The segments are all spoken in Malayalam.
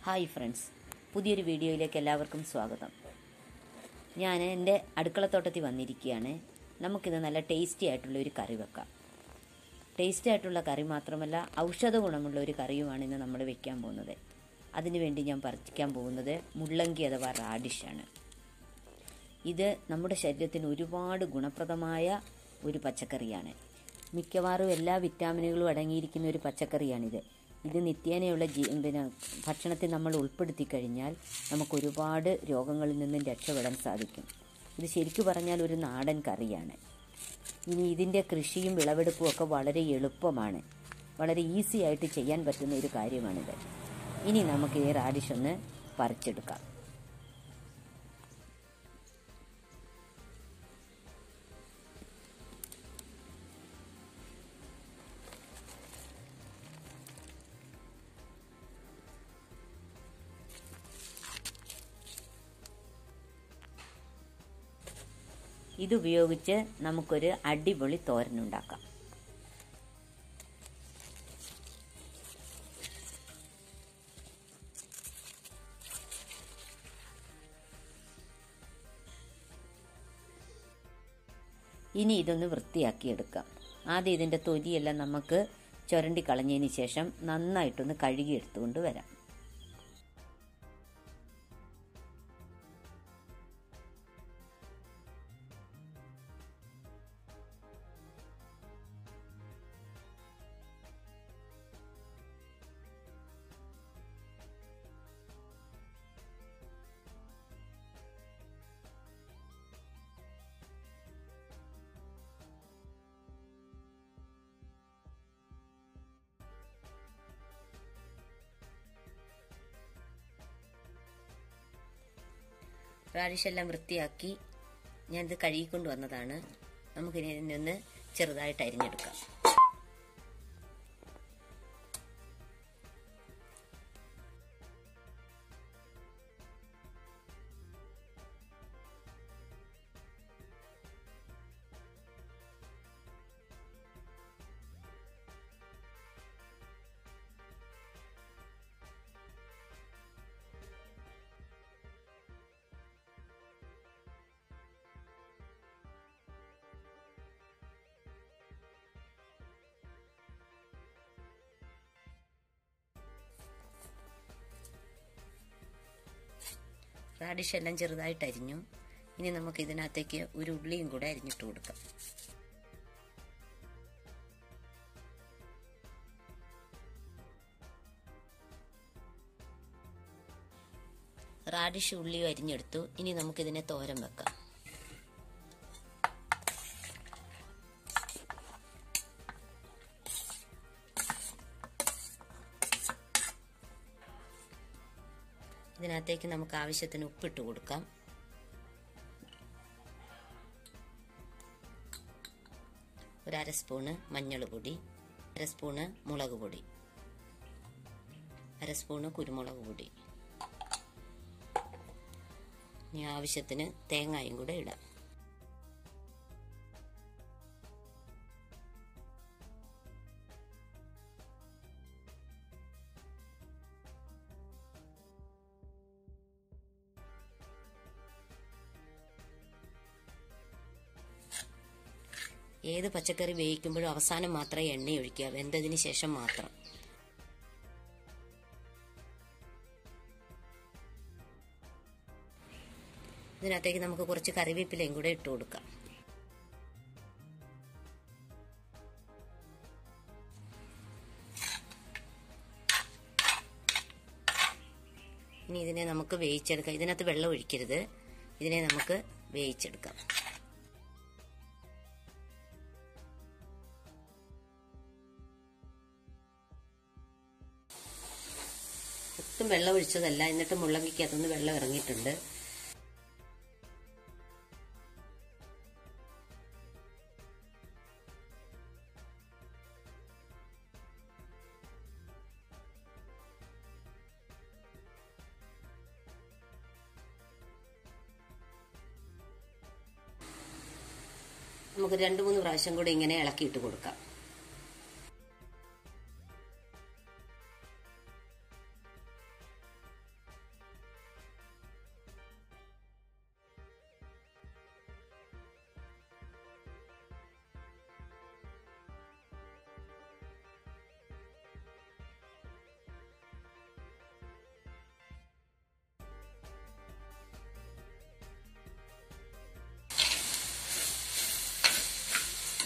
ഹായ് ഫ്രണ്ട്സ്, പുതിയൊരു വീഡിയോയിലേക്ക് എല്ലാവർക്കും സ്വാഗതം. ഞാൻ എൻ്റെ അടുക്കളത്തോട്ടത്തിൽ വന്നിരിക്കുകയാണ്. നമുക്കിത് നല്ല ടേസ്റ്റി ആയിട്ടുള്ള ഒരു കറി വെക്കാം. ടേസ്റ്റി ആയിട്ടുള്ള കറി മാത്രമല്ല, ഔഷധ ഗുണമുള്ള ഒരു കറിയുമാണ് ഇന്ന് നമ്മൾ വെക്കാൻ പോകുന്നത്. അതിനുവേണ്ടി ഞാൻ പറിക്കാൻ പോകുന്നത് മുള്ളങ്കി അഥവാ റാഡിഷാണ്. ഇത് നമ്മുടെ ശരീരത്തിന് ഒരുപാട് ഗുണപ്രദമായ ഒരു പച്ചക്കറിയാണ്. മിക്കവാറും എല്ലാ വിറ്റാമിനുകളും അടങ്ങിയിരിക്കുന്ന ഒരു പച്ചക്കറിയാണിത്. ഇത് നിത്യേനയുള്ള ഭക്ഷണത്തിൽ നമ്മൾ ഉൾപ്പെടുത്തി കഴിഞ്ഞാൽ നമുക്ക് ഒരുപാട് രോഗങ്ങളിൽ നിന്നും രക്ഷപ്പെടാൻ സാധിക്കും. ഇത് ശരിക്കു പറഞ്ഞാൽ ഒരു നാടൻ കറിയാണ്. ഇനി ഇതിൻ്റെ കൃഷിയും വിളവെടുപ്പും ഒക്കെ വളരെ എളുപ്പമാണ്. വളരെ ഈസി ആയിട്ട് ചെയ്യാൻ പറ്റുന്ന ഒരു കാര്യമാണിത്. ഇനി നമുക്ക് ഈ റാഡിഷ് ഒന്ന് പറിച്ചെടുക്കാം. ഇതുപയോഗിച്ച് നമുക്കൊരു അടിപൊളി തോരനുണ്ടാക്കാം. ഇനി ഇതൊന്ന് വൃത്തിയാക്കിയെടുക്കാം. ആദ്യം ഇതിൻ്റെ തൊലിയെല്ലാം നമുക്ക് ചുരണ്ടി കളഞ്ഞതിന് ശേഷം നന്നായിട്ടൊന്ന് കഴുകിയെടുത്തുകൊണ്ട് വരാം. റാഡിഷ് എല്ലാം വൃത്തിയാക്കി ഞാനിത് കഴുകിക്കൊണ്ട് വന്നതാണ്. നമുക്കിനി ഇതിനൊന്ന് ചെറുതായിട്ട് അരിഞ്ഞെടുക്കാം. റാഡിഷ് എല്ലാം ചെറുതായിട്ട് അരിഞ്ഞു. ഇനി നമുക്ക് ഇതിനകത്തേക്ക് ഒരു ഉള്ളിയും കൂടെ അരിഞ്ഞിട്ട് കൊടുക്കാം. റാഡിഷ് ഉള്ളിയും അരിഞ്ഞെടുത്തു. ഇനി നമുക്കിതിനെ തോരൻ വെക്കാം. ഇതിനകത്തേക്ക് നമുക്ക് ആവശ്യത്തിന് ഉപ്പിട്ട് കൊടുക്കാം. ഒരു അര സ്പൂണ് മഞ്ഞൾ പൊടി, അര സ്പൂണ് മുളക് പൊടി, അര സ്പൂണ് കുരുമുളക് പൊടി. ഇനി ആവശ്യത്തിന് തേങ്ങയും കൂടെ ഇടാം. ഏത് പച്ചക്കറി വേവിക്കുമ്പോഴും അവസാനം മാത്രമേ എണ്ണ ഒഴിക്കുക, വെന്തതിന് ശേഷം മാത്രം. ഇതിനകത്തേക്ക് നമുക്ക് കുറച്ച് കറിവേപ്പിലയും കൂടെ ഇട്ട് കൊടുക്കാം. ഇനി ഇതിനെ നമുക്ക് വേവിച്ചെടുക്കാം. ഇതിനകത്ത് വെള്ളം ഒഴിക്കരുത്. ഇതിനെ നമുക്ക് വേവിച്ചെടുക്കാം. ഒട്ടും വെള്ളം ഒഴിച്ചതല്ല, എന്നിട്ട് മുള്ളങ്കിക്കകത്തുനിന്ന് വെള്ളം ഇറങ്ങിയിട്ടുണ്ട്. നമുക്ക് 2-3 പ്രാവശ്യം കൂടി ഇങ്ങനെ ഇളക്കിയിട്ട് കൊടുക്കാം.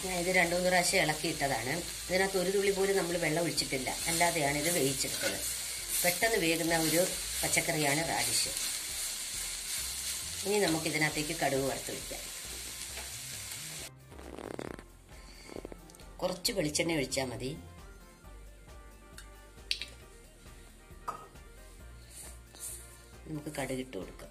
ഞാൻ ഇത് 2-3 പ്രാവശ്യം ഇളക്കിയിട്ടതാണ്. ഇതിനകത്ത് ഒരു തുള്ളി പോലും നമ്മൾ വെള്ളം ഒഴിച്ചിട്ടില്ല, അല്ലാതെയാണ് ഇത് വേവിച്ചെടുത്തത്. പെട്ടെന്ന് വേകുന്ന ഒരു പച്ചക്കറിയാണ് റാഡിഷ്. ഇനി നമുക്കിതിനകത്തേക്ക് കടുക് വറുത്ത് വയ്ക്കാം. കുറച്ച് വെളിച്ചെണ്ണ ഒഴിച്ചാൽ മതി. നമുക്ക് കടുക് ഇട്ട് കൊടുക്കാം.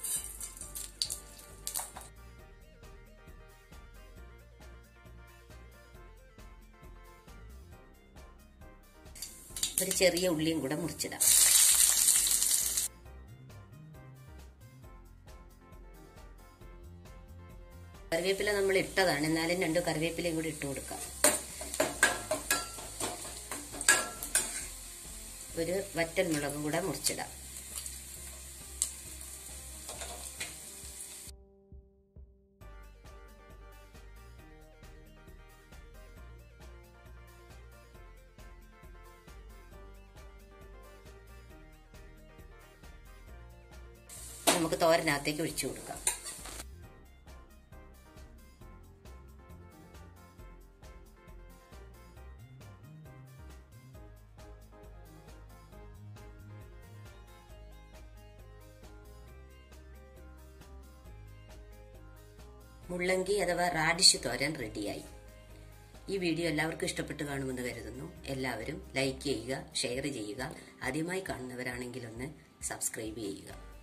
ഒരു ചെറിയ ഉള്ളിയും കൂടെ മുറിച്ചിടാം. കറിവേപ്പില നമ്മൾ ഇട്ടതാണ്, എന്നാലും 2 കറിവേപ്പിലയും കൂടി ഇട്ട് കൊടുക്കാം. ഒരു വറ്റൽ മുളകും കൂടെ മുറിച്ചിടാം. നമുക്ക് തോരനകത്തേക്ക് ഒഴിച്ചു കൊടുക്കാം. മുള്ളങ്കി അഥവാ റാഡിഷ് തോരൻ റെഡിയായി. ഈ വീഡിയോ എല്ലാവർക്കും ഇഷ്ടപ്പെട്ട് കാണുമെന്ന് കരുതുന്നു. എല്ലാവരും ലൈക്ക് ചെയ്യുക, ഷെയർ ചെയ്യുക. ആദ്യമായി കാണുന്നവരാണെങ്കിൽ ഒന്ന് സബ്സ്ക്രൈബ് ചെയ്യുക.